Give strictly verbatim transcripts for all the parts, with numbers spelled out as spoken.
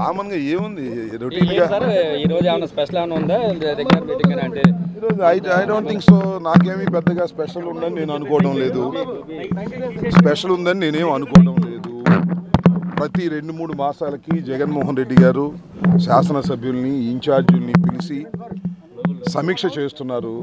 కామన్గా ఏముంది రొటీన్గా I I don't think so. నాకేమీ పెద్దగా స్పెషల్ ఉందని నేను అనుకోవడం లేదు. స్పెషల్ ఉందని నేనేం అనుకోవడం లేదు. ప్రతి రెండు మూడు మాసాలకి జగన్మోహన్ రెడ్డి గారు శాసనసభ్యుల్ని ఇన్ఛార్జీల్ని పిలిచి సమీక్ష చేస్తున్నారు.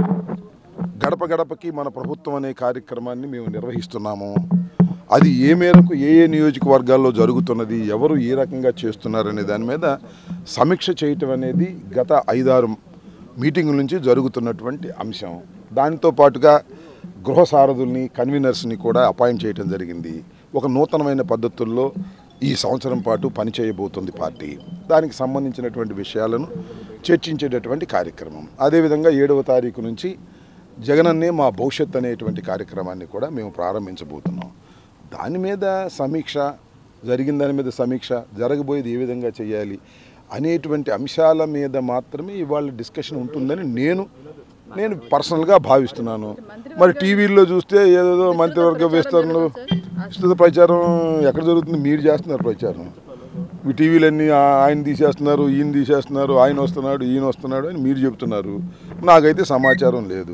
గడప గడపకి మన ప్రభుత్వం అనే కార్యక్రమాన్ని మేము నిర్వహిస్తున్నాము. అది ఏ మేరకు ఏ ఏ నియోజకవర్గాల్లో జరుగుతున్నది, ఎవరు ఏ రకంగా చేస్తున్నారనే దాని మీద సమీక్ష చేయటం అనేది గత ఐదారు మీటింగుల నుంచి జరుగుతున్నటువంటి అంశం. దానితో పాటుగా గృహ సారథుల్ని కన్వీనర్స్ని కూడా అపాయింట్ చేయడం జరిగింది. ఒక నూతనమైన పద్ధతుల్లో ఈ సంవత్సరం పాటు పనిచేయబోతుంది పార్టీ. దానికి సంబంధించినటువంటి విషయాలను చర్చించేటటువంటి కార్యక్రమం. అదేవిధంగా ఏడవ తారీఖు నుంచి జగనన్నే మా భవిష్యత్ అనేటువంటి కార్యక్రమాన్ని కూడా మేము ప్రారంభించబోతున్నాం. దాని మీద సమీక్ష, జరిగిన దాని మీద సమీక్ష, జరగబోయేది ఏ విధంగా చేయాలి అనేటువంటి అంశాల మీద మాత్రమే ఇవాళ డిస్కషన్ ఉంటుందని నేను నేను పర్సనల్గా భావిస్తున్నాను. మరి టీవీల్లో చూస్తే ఏదో మంత్రివర్గ విస్తరణలు విస్తృత ప్రచారం ఎక్కడ జరుగుతుంది? మీరు చేస్తున్నారు ప్రచారం. ఈ టీవీలన్నీ ఆయన తీసేస్తున్నారు, ఈయన తీసేస్తున్నారు, ఆయన వస్తున్నాడు, ఈయన వస్తున్నాడు అని మీరు చెప్తున్నారు. నాకైతే సమాచారం లేదు.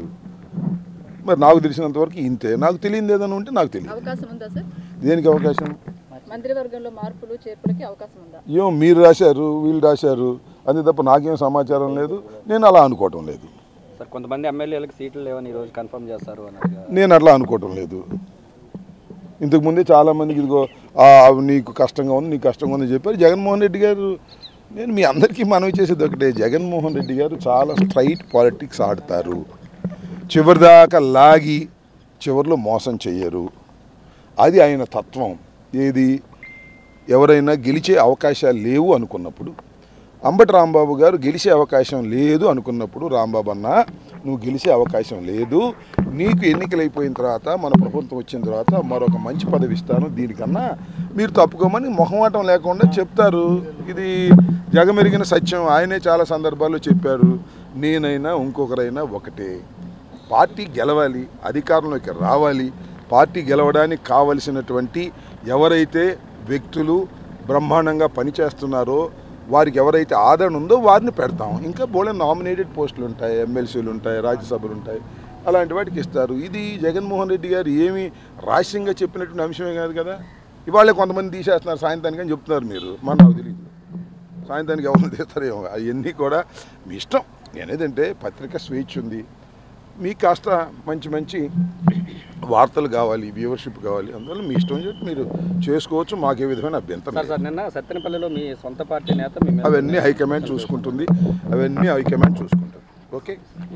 మరి నాకు తెలిసినంతవరకు ఇంతే. నాకు తెలియదు ఏదైనా ఉంటే నాకు తెలియదు. దేనికి అవకాశం? మంత్రివర్గంలో మార్పులు చేర్పులకి అవకాశం ఉందా? ఏమో మీరు రాశారు, వీళ్ళు రాశారు, అంతే తప్ప నాకేం సమాచారం లేదు. నేను అలా అనుకోవటం లేదు. సార్, కొంతమంది ఎమ్మెల్యేలకు సీట్లు లేవని ఈరోజు కన్ఫర్మ్ చేస్తారు అని నేను అట్లా అనుకోవటం లేదు. ఇంతకుముందే చాలామందికి ఇదిగో నీకు కష్టంగా ఉంది, నీకు కష్టంగా ఉందని చెప్పారు. జగన్మోహన్ రెడ్డి గారు, నేను మీ అందరికీ మనవి చేసేది ఒకటే, జగన్మోహన్ రెడ్డి గారు చాలా స్ట్రైట్ పాలిటిక్స్ ఆడతారు. చివరిదాకా లాగి చివరిలో మోసం చెయ్యరు. అది ఆయన తత్వం. ఏది, ఎవరైనా గెలిచే అవకాశాలు లేవు అనుకున్నప్పుడు, అంబటి రాంబాబు గారు గెలిచే అవకాశం లేదు అనుకున్నప్పుడు, రాంబాబు అన్న నువ్వు గెలిచే అవకాశం లేదు, నీకు ఎన్నికలైపోయిన తర్వాత మన ప్రభుత్వం వచ్చిన తర్వాత మరొక మంచి పదవి ఇస్తాను, దీనికన్నా మీరు తప్పుకోమని మొహమాటం లేకుండా చెప్తారు. ఇది జగమెరిగిన సత్యం. ఆయనే చాలా సందర్భాల్లో చెప్పారు. నేనైనా ఇంకొకరైనా ఒకటే. పార్టీ గెలవాలి, అధికారంలోకి రావాలి. పార్టీ గెలవడానికి కావలసినటువంటి ఎవరైతే వ్యక్తులు బ్రహ్మాండంగా పనిచేస్తున్నారో, వారికి ఎవరైతే ఆదరణ ఉందో వారిని పెడతాం. ఇంకా బోలెడు నామినేటెడ్ పోస్టులు ఉంటాయి, ఎమ్మెల్సీలు ఉంటాయి, రాజ్యసభలు ఉంటాయి, అలాంటి వాటికి ఇస్తారు. ఇది జగన్మోహన్ రెడ్డి గారు ఏమి రహస్యంగా చెప్పినటువంటి అంశమే కాదు కదా. ఇవాళే కొంతమంది తీసేస్తున్నారు సాయంత్రానికి అని చెప్తున్నారు మీరు. మన నాకు తెలియదు సాయంత్రానికి ఎవరు తీస్తారేమో. అవన్నీ కూడా మీ ఇష్టం. నేనేదంటే పత్రిక స్వేచ్ఛ ఉంది. మీకు కాస్త మంచి మంచి వార్తలు కావాలి, వ్యూవర్షిప్ కావాలి, అందువల్ల మీ ఇష్టం చెప్పి మీరు చేసుకోవచ్చు. మాకే విధమైన అభ్యంతరం. నిన్న సత్తెనపల్లిలో మీ సొంత పార్టీ నేత అవన్నీ హైకమాండ్ చూసుకుంటుంది. అవన్నీ హైకమాండ్ చూసుకుంటుంది. ఓకే,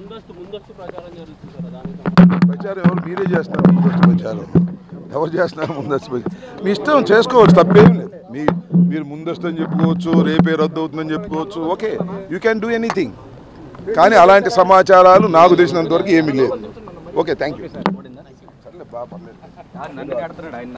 ప్రచారం ఎవరు? మీరే చేస్తున్నారు ముందస్తు ప్రచారం. ఎవరు చేస్తున్నారు ముందస్తు ప్రచారం? మీ ఇష్టం, చేసుకోవచ్చు, తప్పేం లేదు. మీ మీరు ముందస్తు అని చెప్పుకోవచ్చు, రేపే రద్దు అవుతుందని చెప్పుకోవచ్చు. Okay, you can do anything. కానీ అలాంటి సమాచారాలు నాకు తెలిసినంత వరకు ఏమీ లేదు. Okay, thank you.